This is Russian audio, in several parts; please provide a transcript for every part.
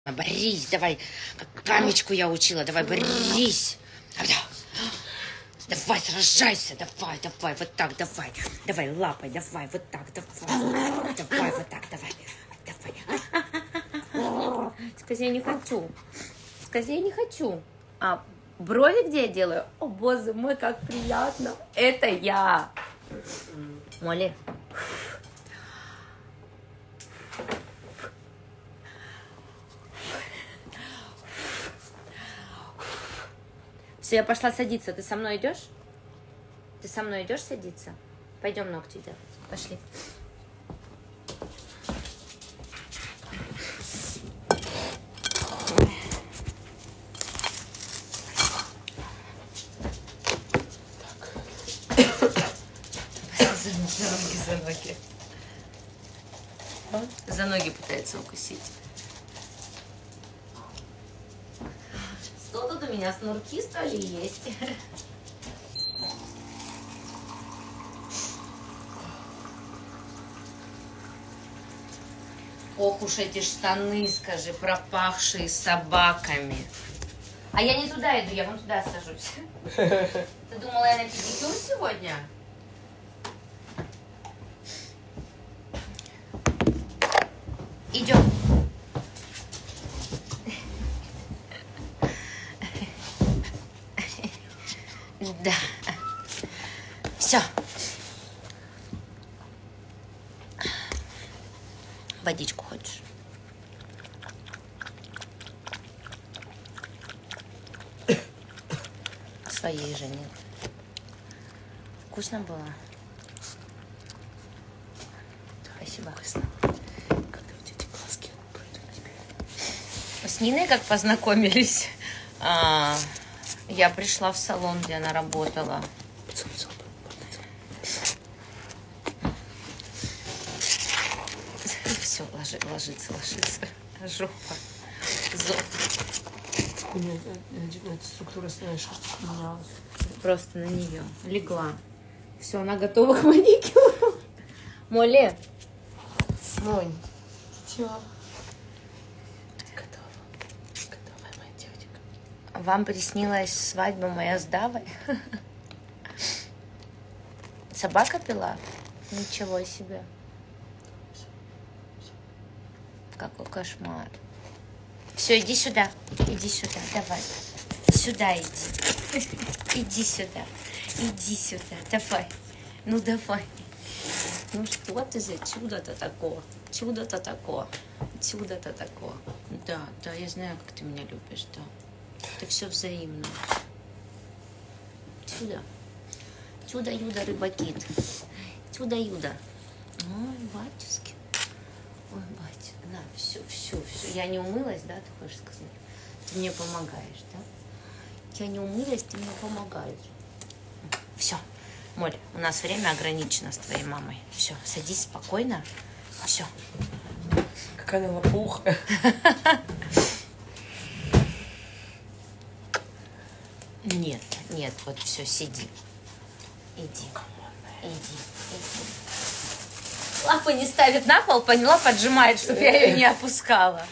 Борись, давай. Как камечку я учила. Давай, борись. Давай, сражайся. Давай, давай, вот так, давай. Давай, лапой, давай, вот так, давай. Давай, вот так, давай. Давай. Скажи, я не хочу. Скажи, я не хочу. А брови где я делаю? О, боже мой, как приятно. Это я. Молли. Все, я пошла садиться. Ты со мной идешь? Ты со мной идешь садиться? Пойдем ногти делать. Пошли. За ноги. За ноги пытается укусить. Что тут у меня, снурки, что ли, есть? Ох уж эти штаны, скажи, пропахшие собаками. А я не туда иду, я вон туда сажусь. Ты думала, я на педикюр сегодня? Идем. Да. Все. Водичку хочешь? Своей же нет. Вкусно было? Спасибо. Вкусно. Когда у тебя глазки пройдут тебе. С Ниной как познакомились? Я пришла в салон, где она работала. Все, ложится. Жопа. Эта структура снежки поменялась. Просто на нее легла. Все, она готова к маникюру. Молли. Монь. Чего? Готовая моя девочка. Вам приснилась свадьба моя с Давой? Собака пила? Ничего себе. Какой кошмар. Все, иди сюда. Иди сюда, давай. Сюда иди. Иди сюда. Иди сюда. Давай. Ну давай. Ну что ты за чудо-то такое? Чудо-то такое. Чудо-то такое. Да, я знаю, как ты меня любишь, да. Это все взаимно. Чудо. Чудо-юдо, рыбакит. Чудо-юдо. Ой, батюшки. Ой, батя. На, все. Я не умылась, да, ты хочешь сказать? Ты мне помогаешь, да? Я не умылась, ты мне помогаешь. Все. Моль, у нас время ограничено с твоей мамой. Все, садись спокойно. Все. Какая она лопуха. Нет, вот все, сиди. Иди. Лапы не ставит на пол, поняла, поджимает, чтобы я ее не опускала.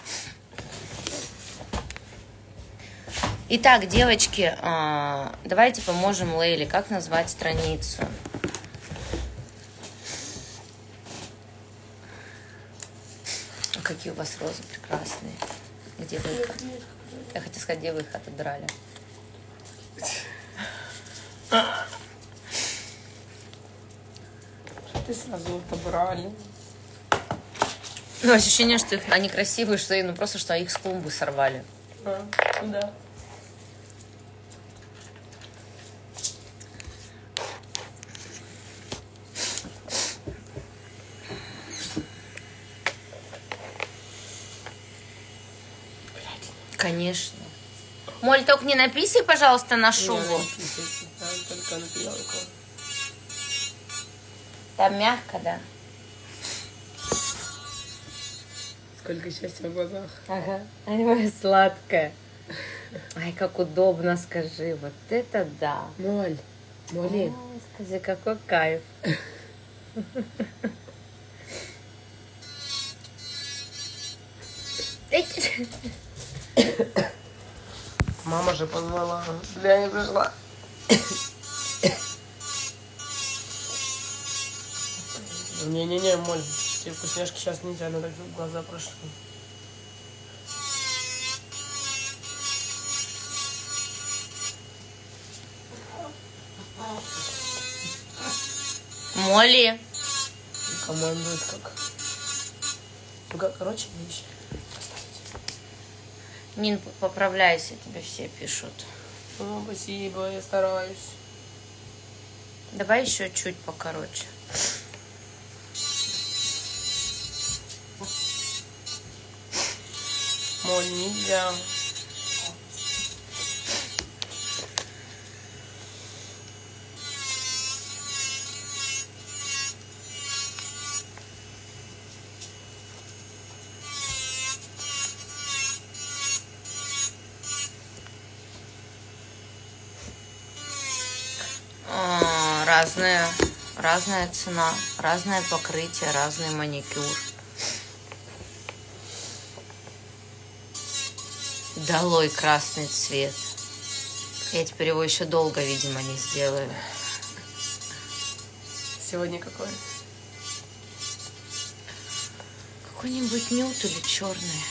Итак, девочки, давайте поможем Лейле. Как назвать страницу? Какие у вас розы прекрасные. Где вы их? Я хотела сказать, где вы их отодрали. Ты сразу отобрали. Ну, ощущение, что они красивые, что просто что их с клумбы сорвали. Да. Конечно. Моль, только не написай, пожалуйста, на шубу. Только на пьянку. Там мягко, да? Сколько счастья в глазах. Ага. Ай, моя сладкая. Ай, как удобно, скажи. Вот это да. Молли. Ой, скажи, какой кайф. Эй, Мама же позвала. Я не пришла. Не-не-не, Моль, тебе вкусняшки сейчас нельзя, надо глаза прошли. Молли. Командует как. Ну-ка, короче, вещи. Нин, поправляйся, тебе все пишут. Ну, спасибо, я стараюсь. Давай еще чуть покороче. Моль, нельзя. Разная цена, разное покрытие, разный маникюр. Долой красный цвет. Я теперь его еще долго, видимо, не сделаю. Сегодня какой? Какой-нибудь нюд или черный.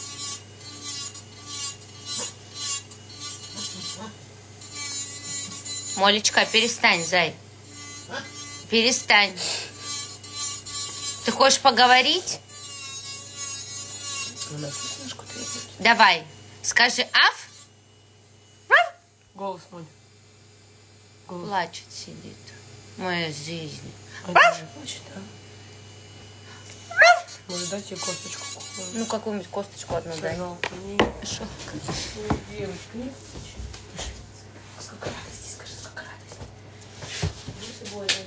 Молечка, перестань, зай. Перестань. Ты хочешь поговорить? Давай. Скажи аф. Голос мой. Голос. Плачет, сидит. Моя жизнь. Плачет, да? Может, дать ей косточку? Ну, какую-нибудь косточку одну дай. Жалко. Жалко. Девочка, нет? Сколько радости, скажи, сколько радости.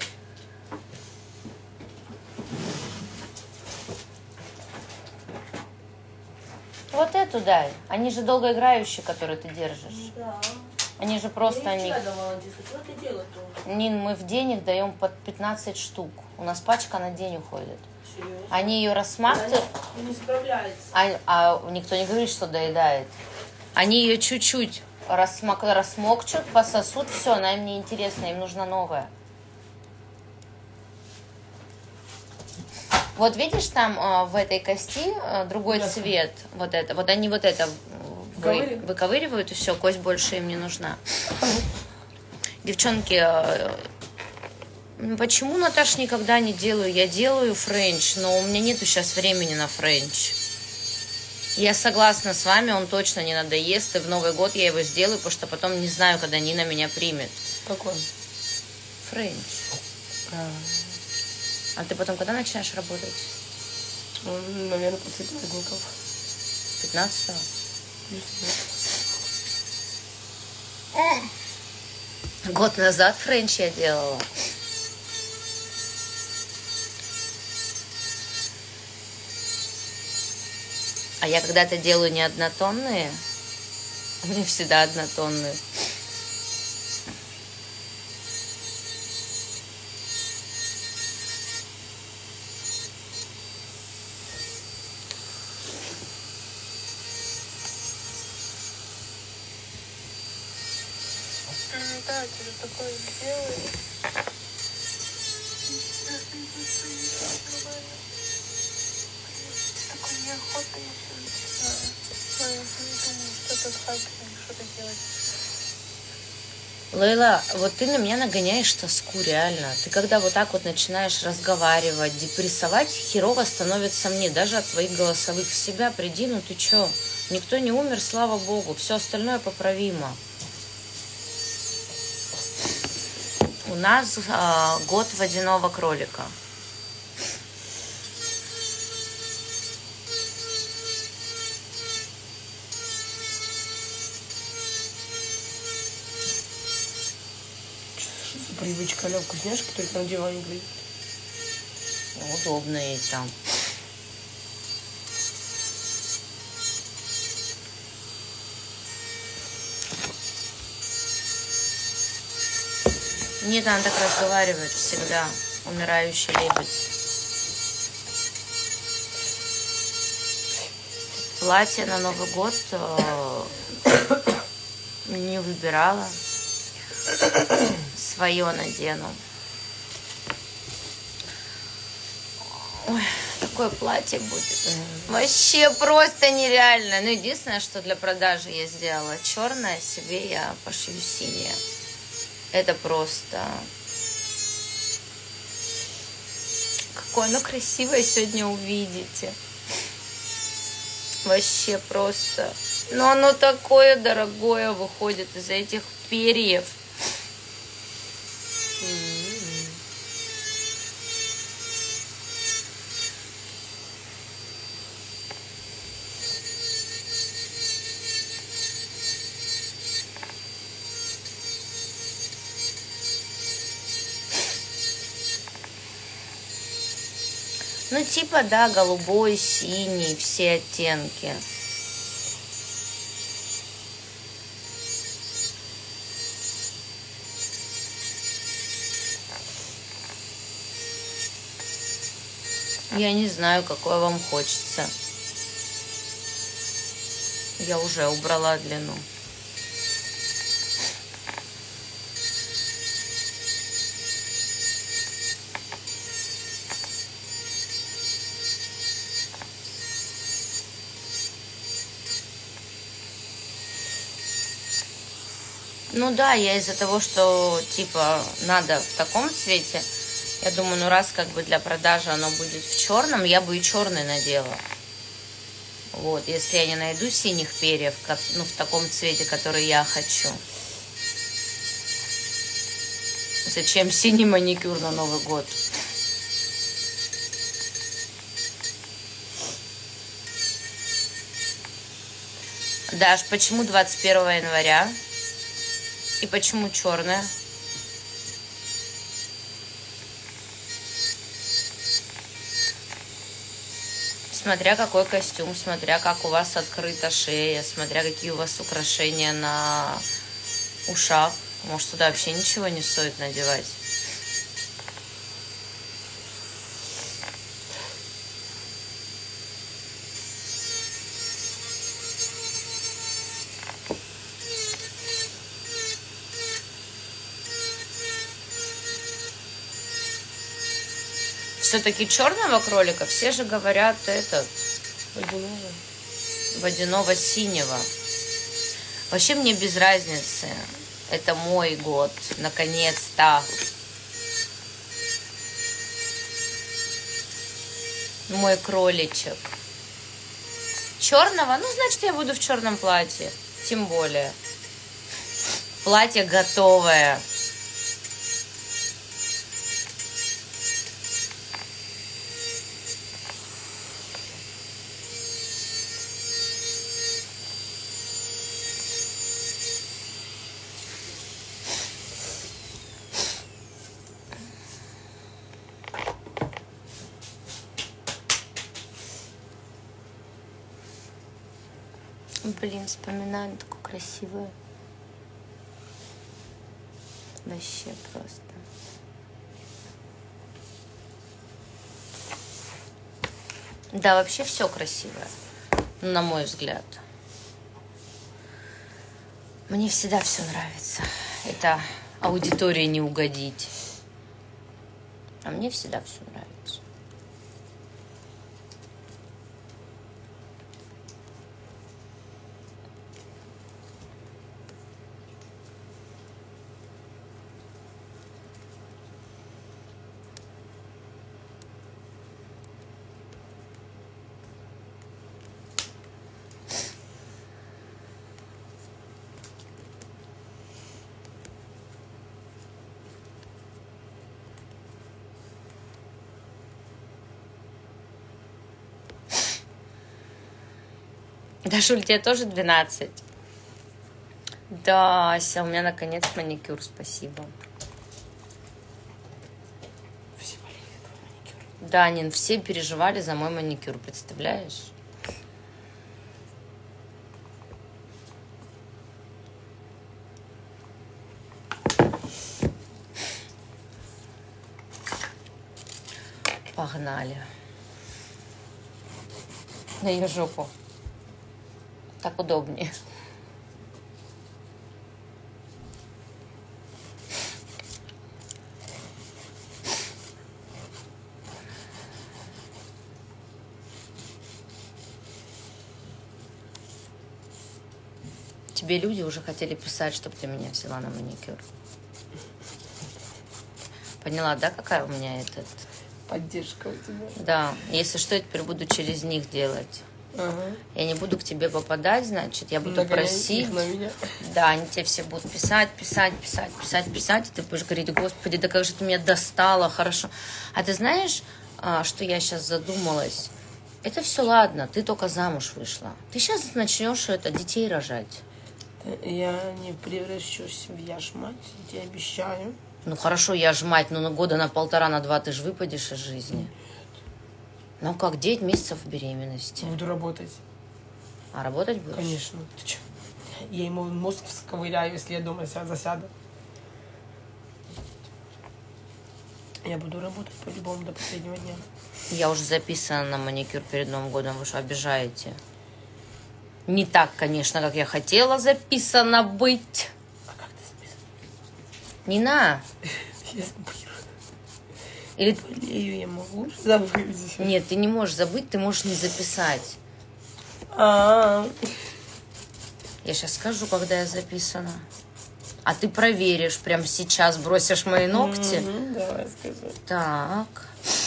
Вот эту дай. Они же долгоиграющие, которые ты держишь. Да. Они же просто... Я они... вчера давала 10. Что ты делаешь тоже? Нин, мы в день их даем под 15 штук. У нас пачка на день уходит. Серьезно? Они ее рассматривают, Она не справляется. а никто не говорит, что доедает. Они ее чуть-чуть рассмокчут, пососут, все, она им не интересна, им нужна новая. Вот видишь, там в этой кости другой цвет. Вот это. Вот они вот это выковыривают, и все, кость больше им не нужна. Девчонки, почему, Наташ, никогда не делаю? Я делаю френч, но у меня нету сейчас времени на френч. Я согласна с вами, он точно не надоест, и в Новый год я его сделаю, потому что потом не знаю, когда Нина меня примет. Какой? Френч. А ты потом когда начинаешь работать? Ну, наверное, после праздников. 15-го? Год назад френч я делала. А я когда-то делаю не однотонные, у меня всегда однотонные. Да, тебе такое делает. Такой неохота, я все начинаю. Но я не думаю, что тут хайпинг, что-то делать. Лейла, вот ты на меня нагоняешь тоску, реально. Ты когда вот так вот начинаешь разговаривать, депрессовать, херово становится мне, даже от твоих голосовых. В себя приди, ну ты чё? Никто не умер, слава богу, все остальное поправимо. У нас год водяного кролика. Что за привычка, Лёв, вкусняшки только на диване греет? Удобно ей там. Нет, она так разговаривает всегда. Умирающий лебедь. Платье на Новый год Не выбирала. Свое надену. Ой, такое платье будет. Вообще просто нереально. Ну, единственное, что для продажи я сделала черное, себе я пошью синее. Это просто... Какое оно красивое сегодня увидите. Вообще просто... Но оно такое дорогое выходит из этих перьев. Ну, типа, да, голубой, синий, все оттенки. Я не знаю, какое вам хочется. Я уже убрала длину. Ну да, я из-за того, что типа надо в таком цвете, я думаю, ну раз как бы для продажи оно будет в черном, я бы и черный надела. Вот, если я не найду синих перьев, как, ну, в таком цвете, который я хочу. Зачем синий маникюр на Новый год? Даш, почему 21 января? И почему черная? Смотря какой костюм, смотря как у вас открыта шея, смотря какие у вас украшения на ушах. Может, туда вообще ничего не стоит надевать. Все-таки черного кролика все же говорят этот водяного синего. Вообще мне без разницы. Это мой год, наконец-то. Мой кроличек. Черного? Ну, значит, я буду в черном платье. Тем более. Платье готовое. Блин, вспоминаю, такое красивое. Вообще просто. Да, вообще все красивое, на мой взгляд. Мне всегда все нравится. Это аудитории не угодить. А мне всегда все нравится. Дашуль, тебе тоже 12? Да, Ася, у меня наконец маникюр, спасибо. Все болели твой маникюр. Да, Нин, все переживали за мой маникюр, представляешь? Погнали. На ее жопу. Так удобнее. тебе люди уже хотели писать, чтобы ты меня взяла на маникюр. Поняла, да, какая у меня этот... Поддержка у тебя. Да, если что, я теперь буду через них делать. Ага. Я не буду к тебе попадать, значит, я буду Нагоняй просить. их на меня. Да, они тебе все будут писать, и ты будешь говорить: Господи, да как же ты меня достала, хорошо. А ты знаешь, что я сейчас задумалась? Это все ладно, ты только замуж вышла. Ты сейчас начнешь детей рожать. Я не превращусь в яшмать, я тебе обещаю. Ну хорошо, я ж мать, но на года на 1,5, на 2 ты же выпадешь из жизни. Ну как, 9 месяцев беременности. Буду работать. А работать будешь? Конечно. Ты чё? Я ему мозг сковыряю, если я дома засяду. Я буду работать по-любому до последнего дня. Я уже записана на маникюр перед Новым годом, вы что, обижаете? Не так, конечно, как я хотела записана быть. А как ты записана? Нина. Я забыла. Или... Болею, я могу забыть. Нет, ты не можешь забыть, ты можешь не записать. А-а-а. Я сейчас скажу, когда я записана. А ты проверишь, прямо сейчас бросишь мои ногти. Давай, скажи. Так.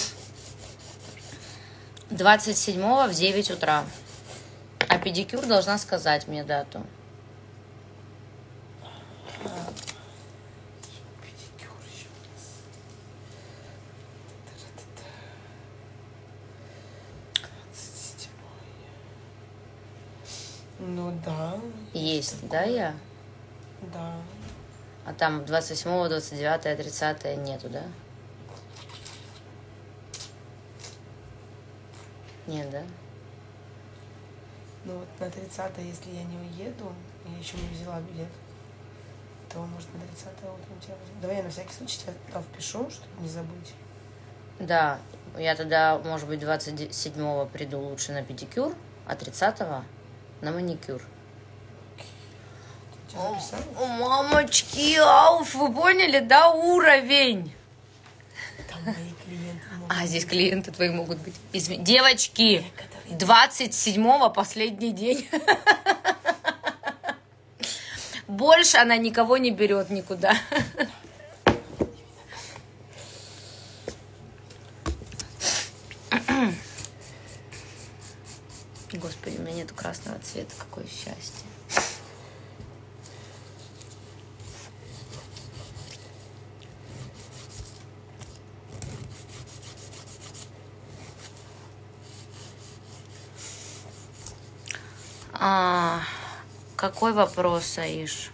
27-го в 9 утра. А педикюр должна сказать мне дату. Педикюр еще у нас. Ну да. Есть, да, я? Да. А там 27-го, 29-е, 30-е нету, да? Нет, да? Ну вот на 30-е, если я не уеду, я еще не взяла билет, то может на 30-е утром тебя возьму. Давай я на всякий случай тебя туда впишу, чтобы не забыть. Да, я тогда, может быть, 27-го приду лучше на педикюр, а 30-го на маникюр. Тебя записала? О, мамочки, ауф, вы поняли, да, уровень? Там мои клиенты могут... А, здесь клиенты твои могут быть. Девочки, 27-го последний день. Больше она никого не берет никуда. Господи, у меня нету красного цвета, какое счастье. Какой вопрос, Аиш?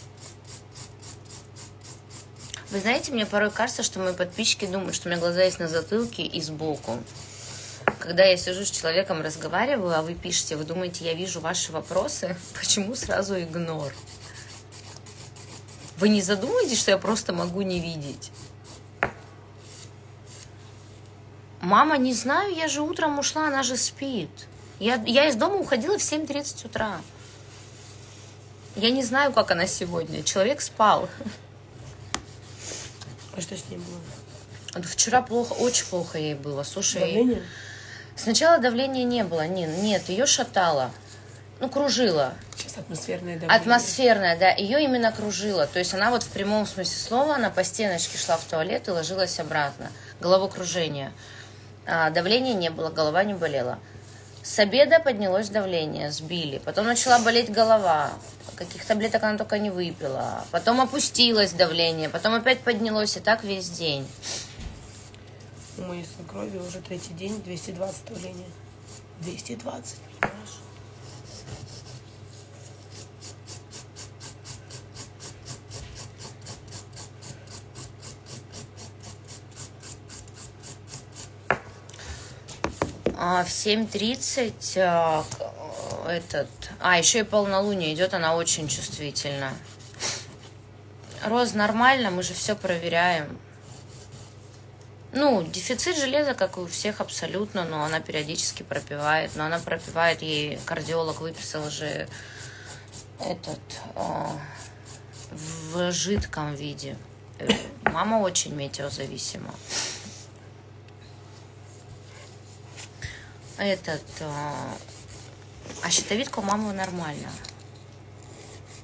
Вы знаете, мне порой кажется, что мои подписчики думают, что у меня глаза есть на затылке и сбоку. Когда я сижу с человеком, разговариваю, а вы пишете, вы думаете, я вижу ваши вопросы? Почему сразу игнор? Вы не задумаетесь, что я просто могу не видеть? Мама, не знаю, я же утром ушла, она же спит. Я из дома уходила в 7:30 утра. Я не знаю, как она сегодня. Человек спал. А что с ней было? Вчера плохо, очень плохо ей было. Слушай, Давление? сначала давления не было. Нет, ее шатало. Ну, кружила. Сейчас атмосферное давление. Атмосферная, да. Ее именно кружила. То есть она вот в прямом смысле слова, она по стеночке шла в туалет и ложилась обратно. Головокружение. Давления не было, голова не болела. С обеда поднялось давление, сбили. Потом начала болеть голова. Каких таблеток она только не выпила. Потом опустилось давление. Потом опять поднялось. И так весь день. У моей свекрови уже 3-й день 220 давление. 220, понимаешь? В 7:30 еще и полнолуние идет, она очень чувствительна. Роз нормально, мы же все проверяем. Ну, дефицит железа, как и у всех абсолютно, но она периодически пропивает. Но она пропивает, ей кардиолог выписал же в жидком виде. Мама очень метеозависима. А щитовидка у мамы нормально.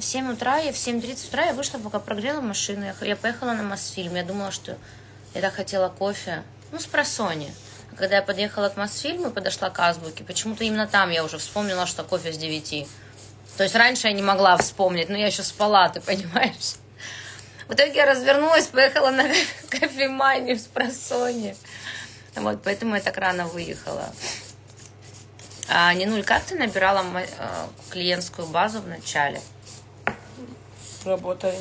в 7 утра, и в 7:30 утра я вышла, пока прогрела машину. Я поехала на Мосфильм. Я думала, что я так хотела кофе. Ну, с просони. А когда я подъехала к Мосфильму и подошла к Азбуке, почему-то именно там я уже вспомнила, что кофе с 9. То есть раньше я не могла вспомнить, но я еще спала, ты понимаешь? В итоге я развернулась, поехала на кофеманию с просони. Вот, поэтому я так рано выехала. А, Нинуль, как ты набирала клиентскую базу в начале? Работаю.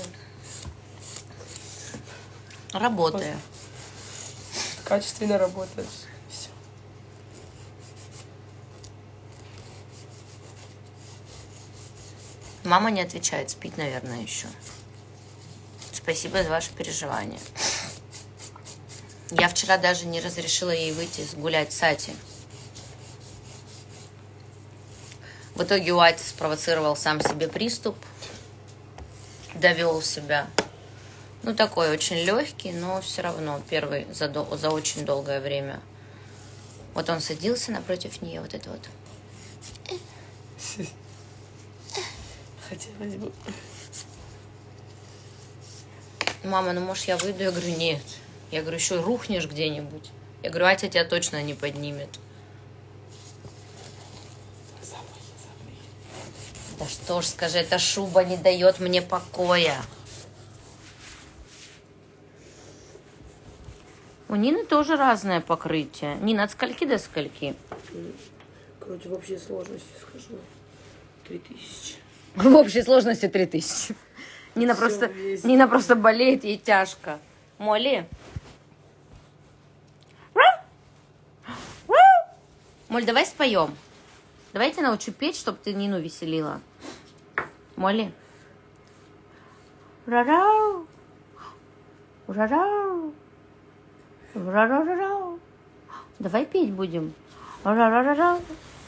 Работая. Качественно работаешь. Все. Мама не отвечает, спит, наверное, еще. Спасибо за ваше переживание. Я вчера даже не разрешила ей выйти гулять с Ати. В итоге Уайт спровоцировал сам себе приступ, довел себя. Ну, такой очень легкий, но все равно первый за очень долгое время. Вот он садился напротив нее, вот это вот. Хотелось бы. Мама, ну может я выйду? Я говорю, нет. Я говорю, еще и рухнешь где-нибудь. Я говорю, Атя тебя точно не поднимет. Да что ж, скажи, эта шуба не дает мне покоя. У Нины тоже разное покрытие. Нина, от скольки до скольки? Короче, в общей сложности скажу. 3000. В общей сложности 3000. Нина Всё просто болеет, ей тяжко. Молли? Моль, давай споем. Давай я тебя научу петь, чтобы ты Нину веселила. Молли? Ра-рау. Ра-рау. Ра-ра-ра-рау. Давай петь будем. Ра-ра-ра-рау.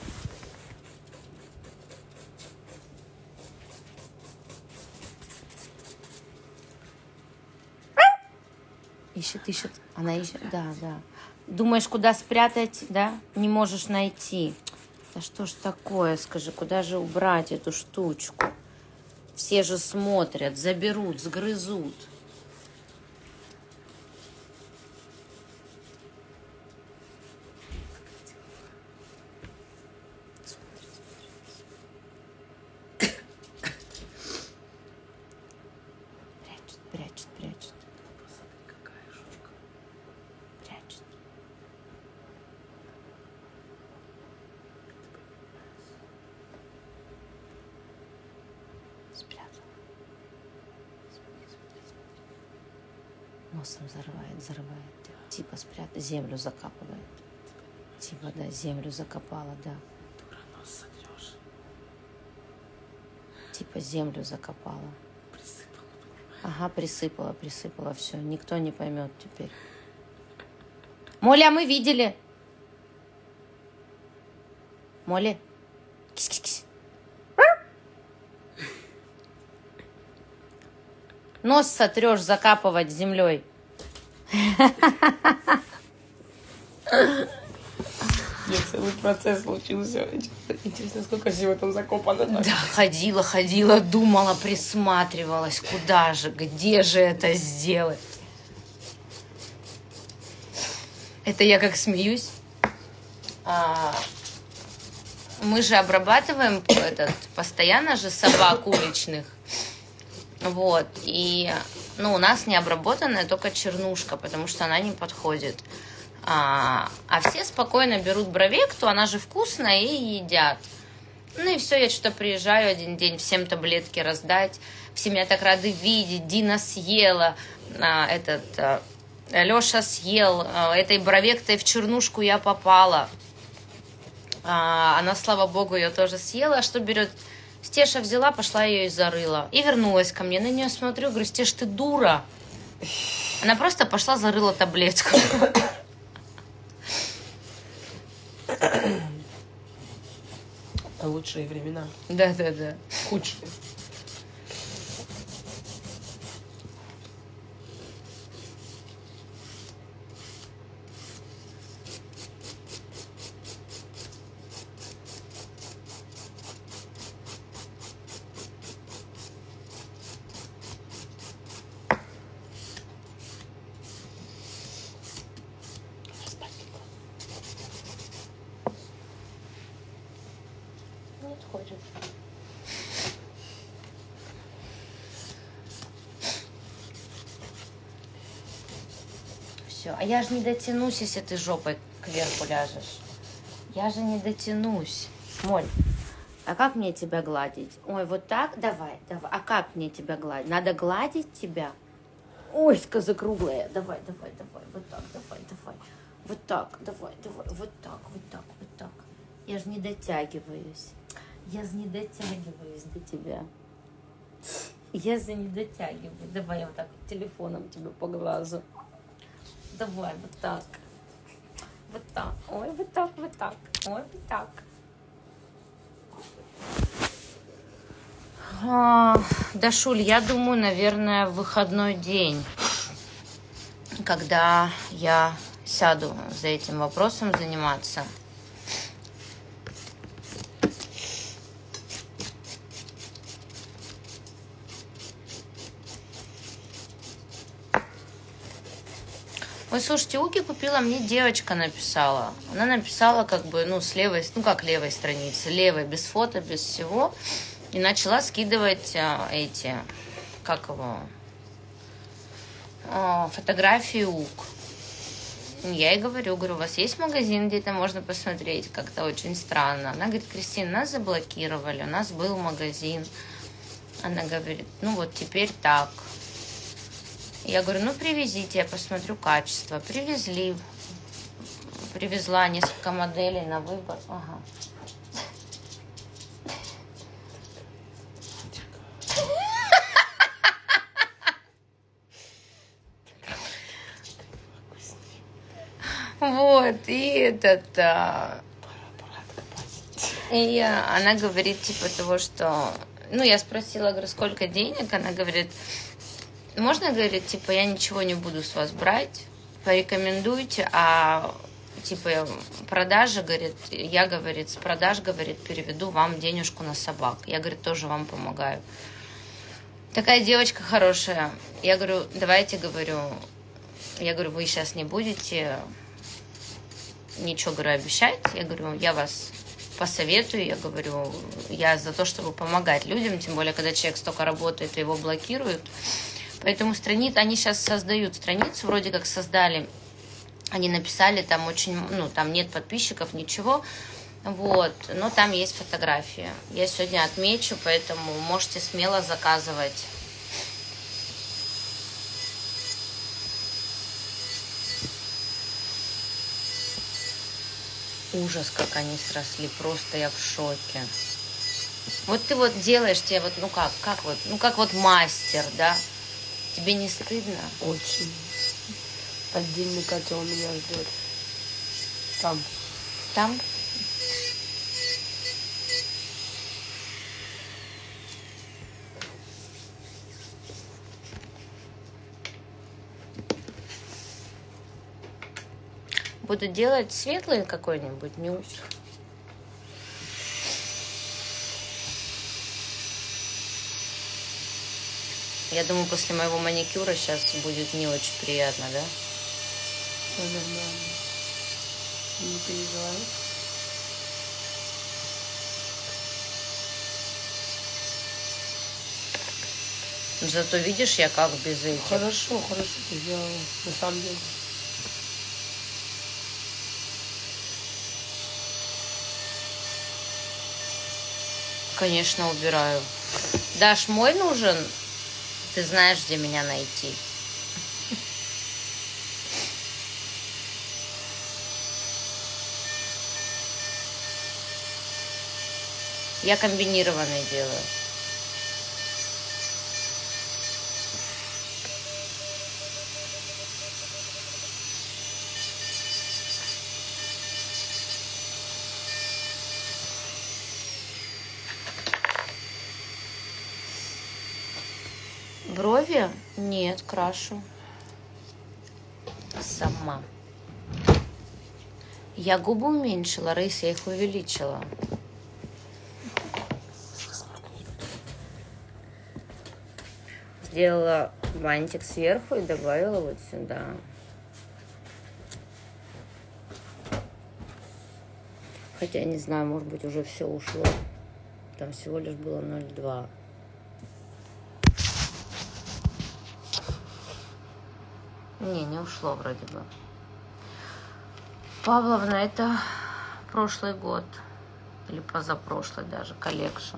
Ищет. Она ищет. Да. Думаешь, куда спрятать, да? Не можешь найти. Да что ж такое, скажи, куда же убрать эту штучку? Все же смотрят, заберут, сгрызут. Прячет. Какая жучка. Прячет. Спрятала. Смотри. Носом зарывает. Типа спрятала. Землю закапывает. Типа, да, землю закопала, да. Дура, нос сотрешь. Типа землю закопала. Присыпала. Ага, присыпала. Все, никто не поймет теперь. Моля, мы видели. Моля. Кись-кись-кись. Нос сотрешь, закапывать землей. Нет, целый процесс случился. Интересно, сколько всего там закопано. Да, ходила, думала, присматривалась. Куда же, где же это сделать? Это я как смеюсь. Мы же обрабатываем постоянно же собак уличных. Вот. И у нас не обработанная только чернушка, потому что она не подходит. А все спокойно берут бровекту, она же вкусная, и едят. Ну и все, я что-то приезжаю один день, всем таблетки раздать. Все меня так рады видеть. Дина съела, Леша съел. Этой бровектой в чернушку я попала. Она, слава богу, ее тоже съела. А что берет? Стеша взяла, пошла ее и зарыла. И вернулась ко мне. На нее смотрю, говорю, Стеш, ты дура. Она просто пошла, зарыла таблетку. Лучшие времена. Да. Худшие. отходит. Все, а я же не дотянусь, если ты жопой кверху ляжешь. Я же не дотянусь. Моль, а как мне тебя гладить? Ой, вот так? Давай, давай. А как мне тебя гладить? Надо гладить тебя? Ой, круглая. Давай, давай, давай. Вот так, давай, давай. Вот так, давай, давай. Вот так, вот так, вот так. Я же не дотягиваюсь. Я же не дотягиваюсь до тебя. Я же не дотягиваю. Давай я вот так телефоном тебе по глазу. Давай, вот так. Вот так. Ой, вот так, вот так. Ой, вот так. Дашуль, я думаю, наверное, в выходной день, когда я сяду за этим вопросом заниматься. Ой, слушайте, Уги купила, мне девочка написала. Она написала как бы, ну, с левой, ну, как левой страницы, левой, без фото, без всего. И начала скидывать эти, как его, фотографии Уг. Я ей говорю, у вас есть магазин, где это можно посмотреть? Как-то очень странно. Она говорит, Кристина, нас заблокировали, у нас был магазин. Она говорит, ну, вот теперь так. Я говорю, ну привезите, я посмотрю качество. Привезли. Привезла несколько моделей на выбор. Ага. Вот, и она говорит, типа того, что... Ну, я спросила, говорю, сколько денег? Она говорит... Можно, говорит, типа, я ничего не буду с вас брать, порекомендуйте, а, типа, продажи, говорит, я, говорит, с продаж, говорит, переведу вам денежку на собак. Я, говорит, тоже вам помогаю. Такая девочка хорошая. Я говорю, давайте, говорю, вы сейчас не будете ничего, говорю, обещать. Я говорю, я вас посоветую, я говорю, я за то, чтобы помогать людям, тем более, когда человек столько работает, его блокируют. Поэтому они сейчас создают страницу, вроде как создали, они написали, там очень, ну, там нет подписчиков, ничего, вот, но там есть фотографии. Я сегодня отмечу, поэтому можете смело заказывать. Ужас, как они сросли, просто я в шоке. Вот ты вот делаешь, тебе вот, ну как вот мастер, да? Тебе не стыдно? Очень. Отдельный котел меня ждет. Там. Там? Буду делать светлый какой-нибудь нюд. Я думаю, после моего маникюра сейчас будет не очень приятно, да? Все нормально. Не переживай. Зато видишь, я как без этих. Хорошо ты сделала. На самом деле. Конечно, убираю. Даш, мой нужен? Ты знаешь, где меня найти. Я комбинированный делаю. Брови? Нет, крашу. Сама. Я губы уменьшила, Раиса, я их увеличила. Сделала бантик сверху и добавила вот сюда. Хотя, не знаю, может быть, уже все ушло. Там всего лишь было 0,2. Не ушло вроде бы. Павловна, это прошлый год. Или позапрошлый даже, коллекшн.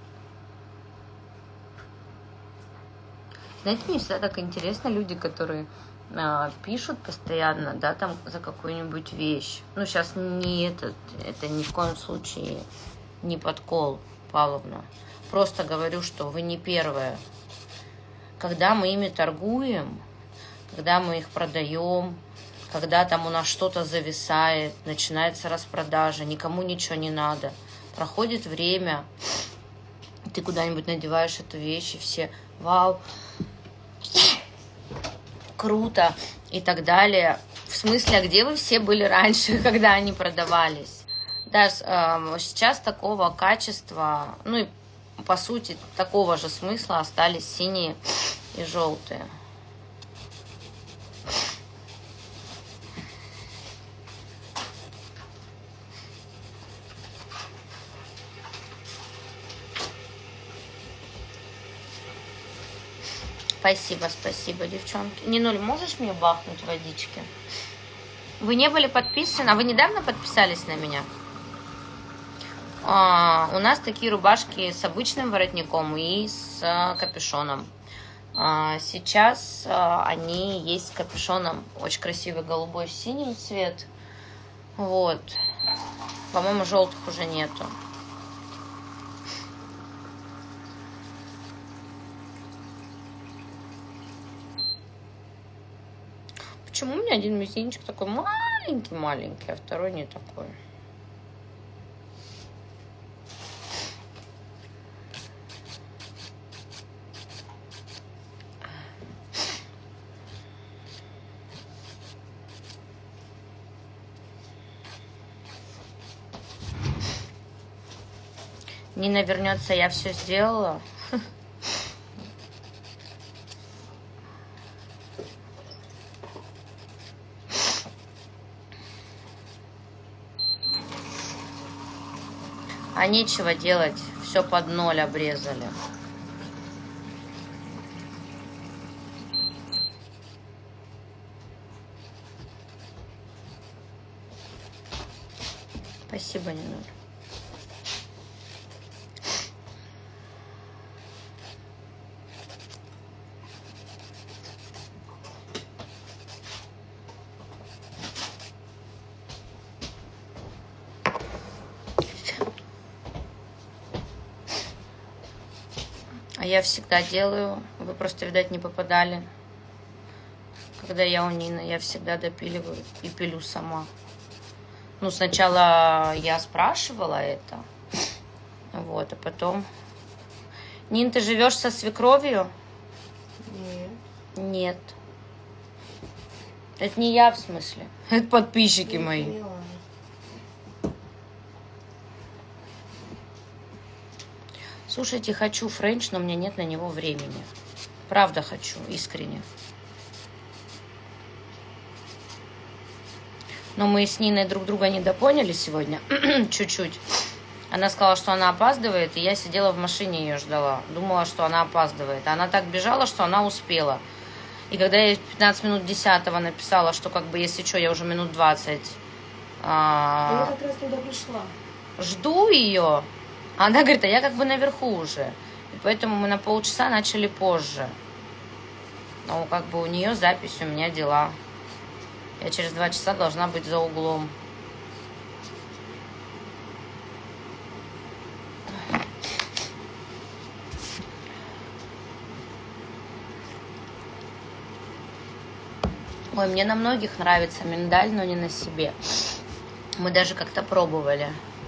Знаете, мне всегда так интересно люди, которые пишут постоянно, да, там за какую-нибудь вещь. Ну, сейчас не это ни в коем случае не подкол, Павловна. Просто говорю, что вы не первая. Когда мы ими торгуем, когда мы их продаем, когда там у нас что-то зависает, начинается распродажа, никому ничего не надо. Проходит время, ты куда-нибудь надеваешь эту вещь, и все «Вау! Круто!» и так далее. В смысле, а где вы все были раньше, когда они продавались? Даже сейчас такого качества, ну и по сути такого же смысла остались синие и желтые. Спасибо, спасибо, девчонки. Нинуль, можешь мне бахнуть водички? Вы не были подписаны? А вы недавно подписались на меня? У нас такие рубашки с обычным воротником и с капюшоном. Сейчас они есть с капюшоном. Очень красивый голубой с синим цвет. Вот. По-моему, желтых уже нету. Почему у меня один мизинчик такой маленький-маленький, а второй не такой? Нина вернется, я все сделала. А нечего делать, все под ноль обрезали. Спасибо, Нина. А я всегда делаю, вы просто, видать, не попадали. Когда я у Нины, я всегда допиливаю и пилю сама. Ну, сначала я спрашивала это, вот, а потом... Нин, ты живешь со свекровью? Нет. Нет. Это не я, в смысле. Это подписчики мои. Поняла. Слушайте, хочу френч, но у меня нет на него времени. Правда хочу, искренне. Но мы с Ниной друг друга недопоняли сегодня. Чуть-чуть. Она сказала, что она опаздывает, и я сидела в машине и ее ждала. Думала, что она опаздывает. Она так бежала, что она успела. И когда я 15 минут 10-го написала, что как бы если что, я уже минут 20 Я как раз туда пришла. жду ее, она говорит, а я как бы наверху уже. И поэтому мы на полчаса начали позже. Ну, как бы у нее запись, у меня дела. Я через 2 часа должна быть за углом. Ой, мне на многих нравится миндаль, но не на себе. Мы даже как-то пробовали.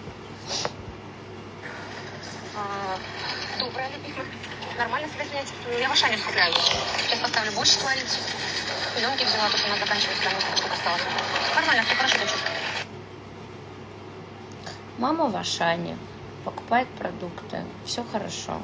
Доброе, любимая. Нормально себя не чувствую. Я в Ашане справляюсь. Сейчас поставлю борщ варить. Пеленки взяла, тут у нас заканчивается, там несколько осталось. Нормально, все хорошо, дочь. Мама в Ашане покупает продукты. Все хорошо.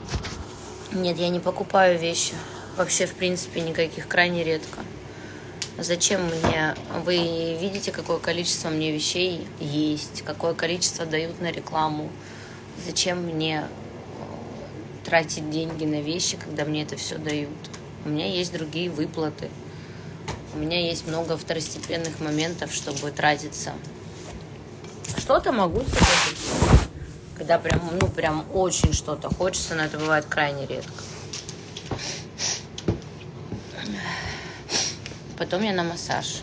Нет, я не покупаю вещи. Вообще, в принципе, никаких, крайне редко. Зачем мне... Вы видите, какое количество мне вещей есть, какое количество дают на рекламу. Зачем мне тратить деньги на вещи, когда мне это все дают? У меня есть другие выплаты. У меня есть много второстепенных моментов, чтобы тратиться. Что-то могу себе, когда прям очень что-то хочется, но это бывает крайне редко. Потом я на массаж.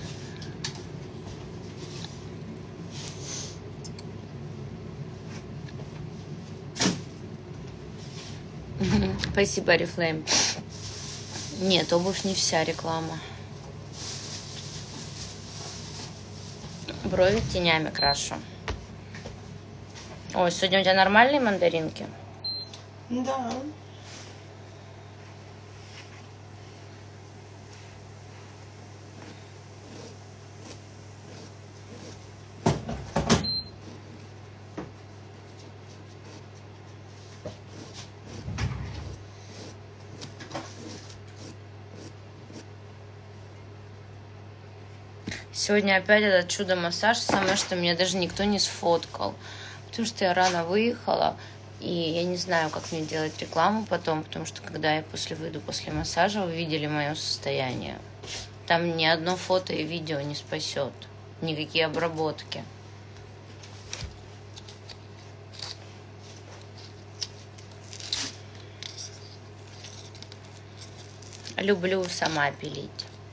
Спасибо, Oriflame. Нет, обувь не вся реклама. Брови тенями крашу. Ой, сегодня у тебя нормальные мандаринки? Да. Сегодня опять этот чудо-массаж. Самое, что меня даже никто не сфоткал. Потому что я рано выехала. И я не знаю, как мне делать рекламу потом. Потому что когда я выйду после массажа, вы видели мое состояние. Там ни одно фото и видео не спасет. Никакие обработки. Люблю сама пилить.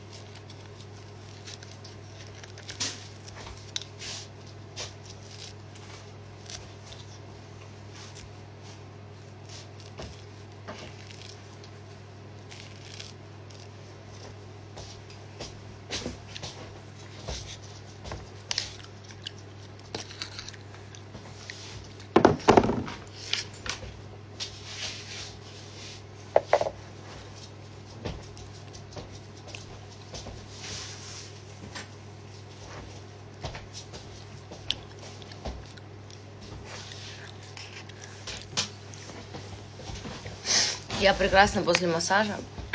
Я прекрасно после массажа.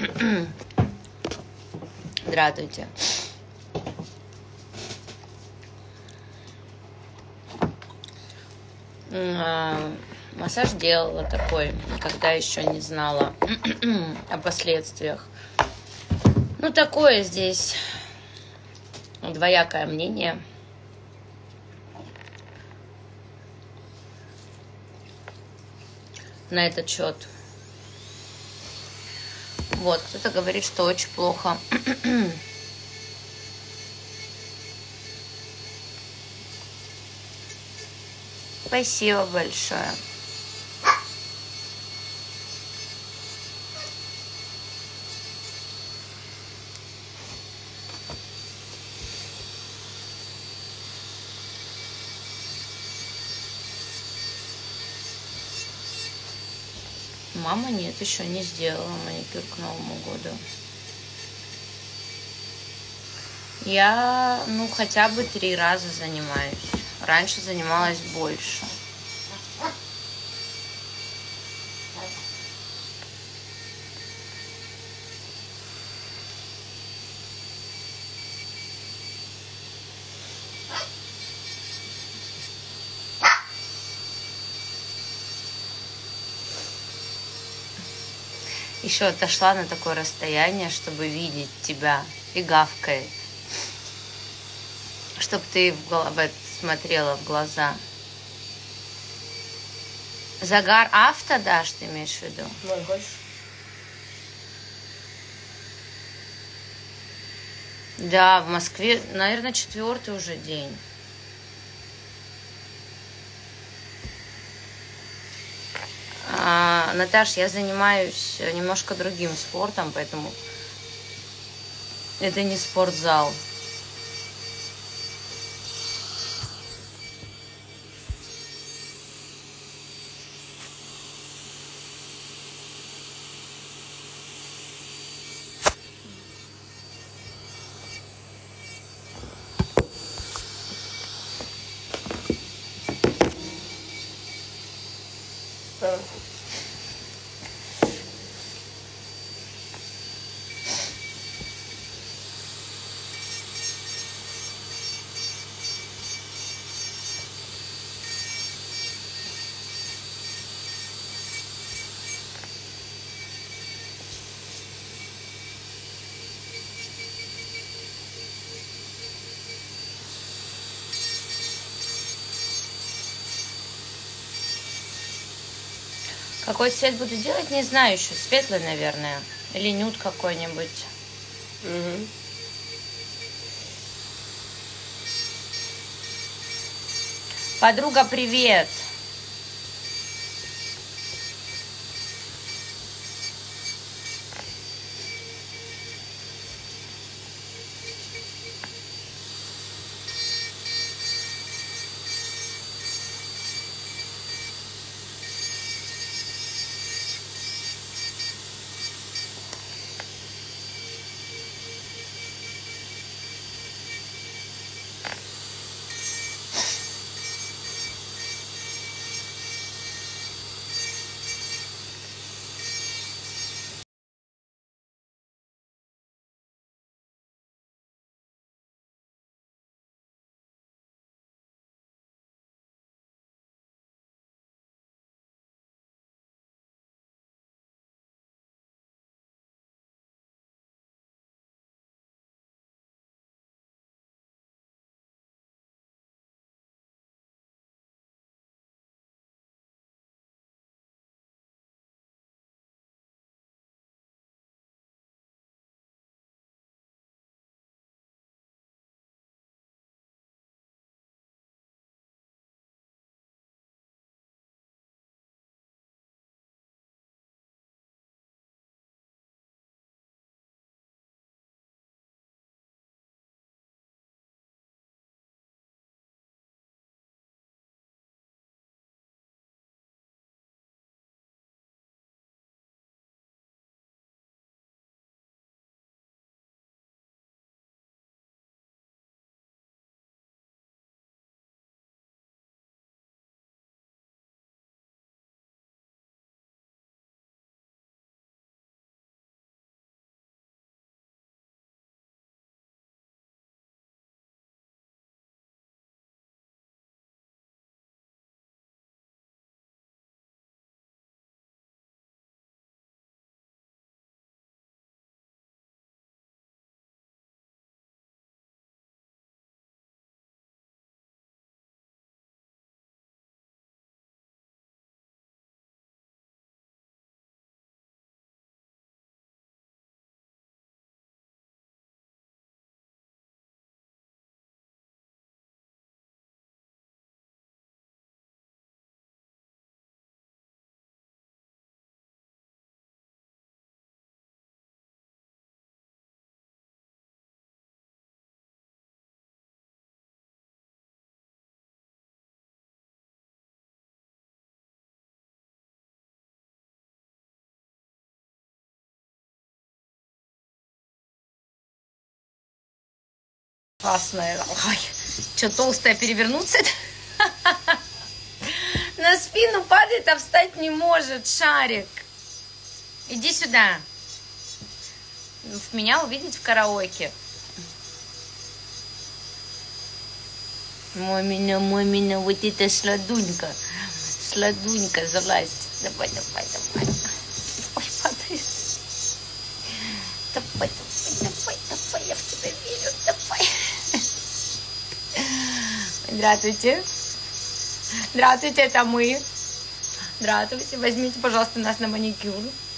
Здравствуйте. Массаж делала такой, когда еще не знала о последствиях. Ну, такое здесь двоякое мнение. На этот счет. Вот, кто-то говорит, что очень плохо. Спасибо большое. Мама нет, еще не сделала маникюр к Новому году. Я, хотя бы 3 раза занимаюсь. Раньше занималась больше. Еще отошла на такое расстояние, чтобы видеть тебя, и гавкает. Чтобы ты смотрела в глаза. Загар авто, да, что ты имеешь в виду? Мой хочешь? Да, в Москве, наверное, 4-й уже день. Наташ, я занимаюсь немножко другим спортом, поэтому это не спортзал. Какой цвет буду делать, не знаю еще. Светлый, наверное. Или нюд какой-нибудь. Угу. Подруга, привет. Классная. Ой, что, толстая перевернуться? На спину падает, а встать не может. Шарик. Иди сюда. Меня увидеть в караоке. Мамина, вот это сладунька. Сладунька, залазь. Давай. Ой, падает. Давай, я в тебя верю, давай. Здравствуйте. Здравствуйте, это мы. Здравствуйте, возьмите, пожалуйста, нас на маникюр.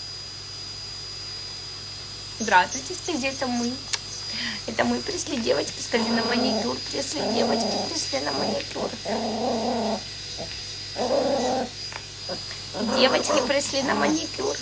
Здравствуйте, скажи, это мы. Это мы пришли, девочки, скажи, на маникюр. Пришли, девочки, пришли на маникюр. Девочки пришли на маникюр.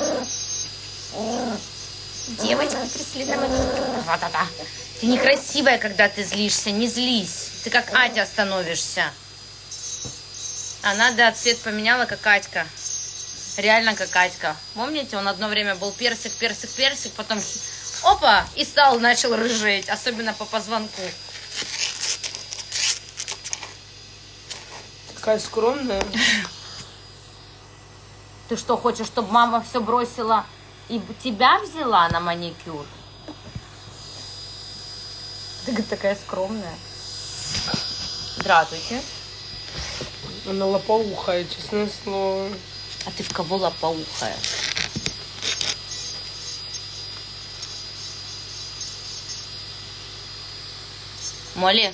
Девочки пришли на маникюр. Да. Ты некрасивая, когда ты злишься. Не злись. Ты как Атя становишься. Она, да, цвет поменяла, как Атька. Реально как Атька. Помните, он одно время был персик, потом опа, и начал рыжеть. Особенно по позвонку. Такая скромная. Ты что, хочешь, чтобы мама все бросила и тебя взяла на маникюр? Ты такая скромная. Здравствуйте. Она лопоухая, честное слово. А ты в кого лопоухая? Молли.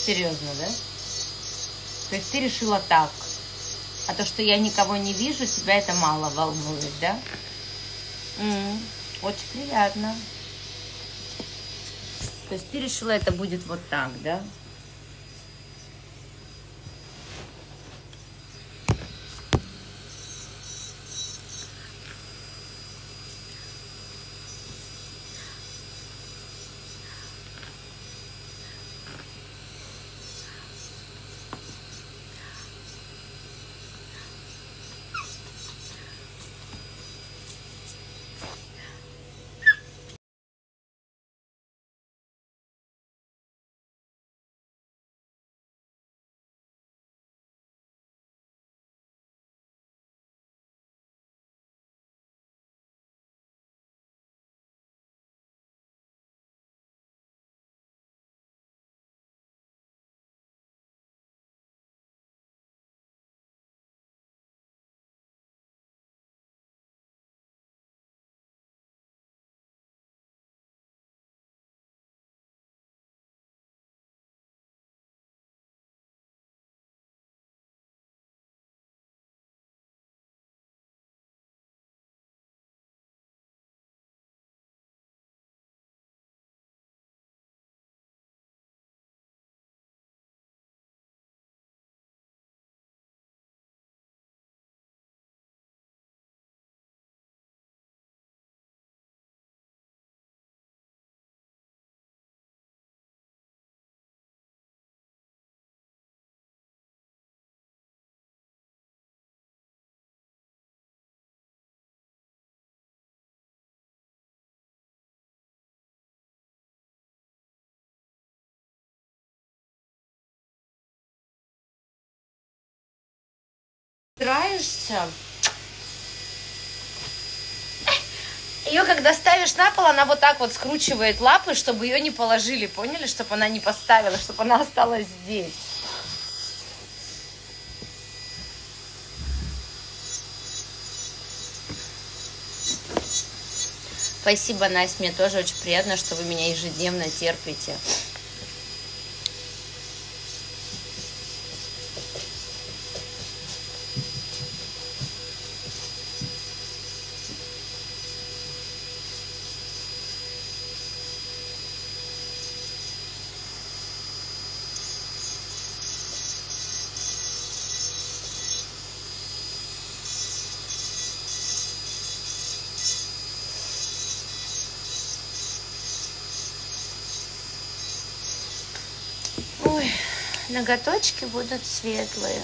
Серьезно, да? То есть ты решила так. А то, что я никого не вижу, тебя это мало волнует, да? Очень приятно. То есть ты решила, это будет вот так, да? Стараешься. Ее, когда ставишь на пол, она вот так вот скручивает лапы, чтобы ее не положили, поняли? Чтобы она не поставила, чтобы она осталась здесь. Спасибо, Настя, мне тоже очень приятно, что вы меня ежедневно терпите. Ой, ноготочки будут светлые.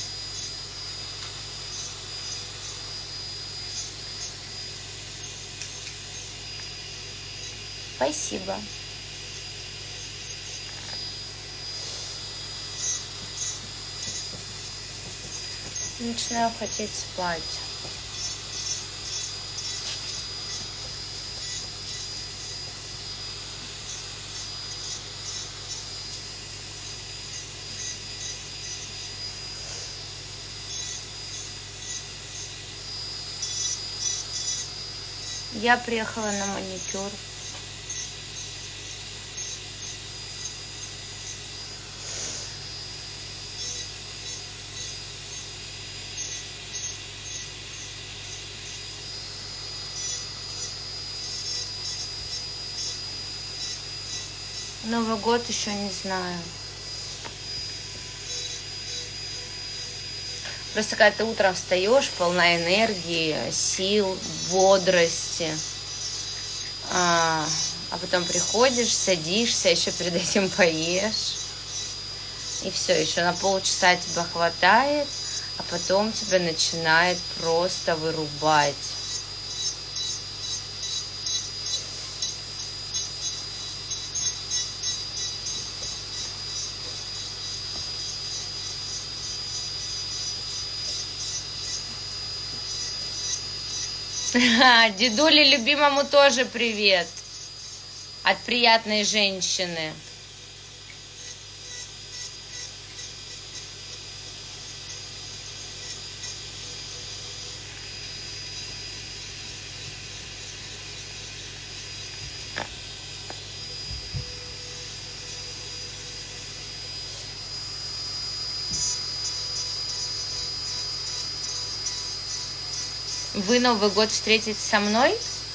Спасибо. Начинаю хотеть спать. Я приехала на маникюр. Новый год еще не знаю. Просто когда ты утром встаешь, полна энергии, сил, бодрости, а потом приходишь, садишься, еще перед этим поешь, и все, еще на полчаса тебя хватает, а потом тебя начинает просто вырубать. Дедуле любимому тоже привет от приятной женщины. Вы Новый год встретите со мной?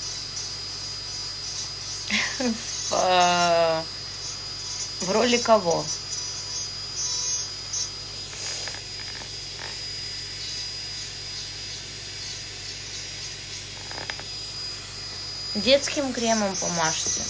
В роли кого? Детским кремом помажьте.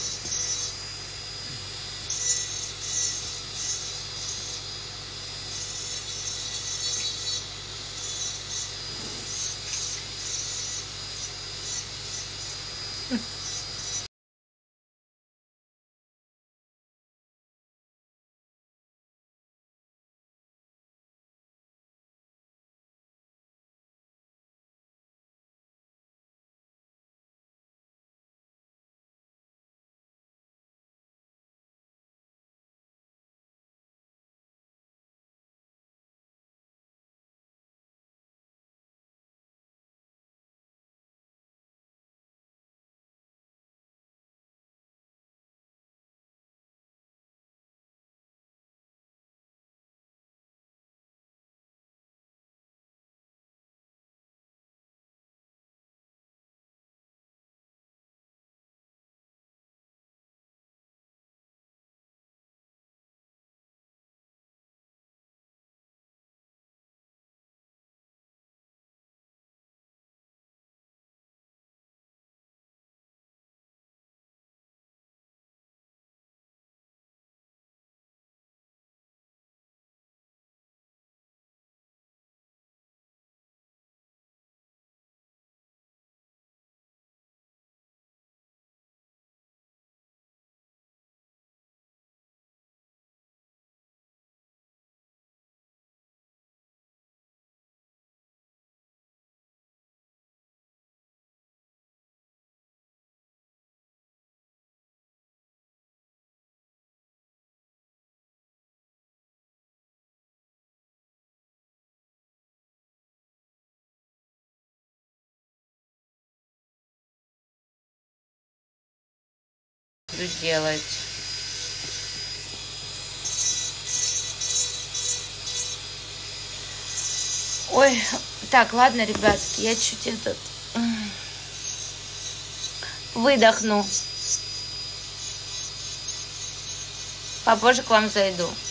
Буду делать. Ой, так, ладно, ребятки, я чуть выдохну. Попозже к вам зайду.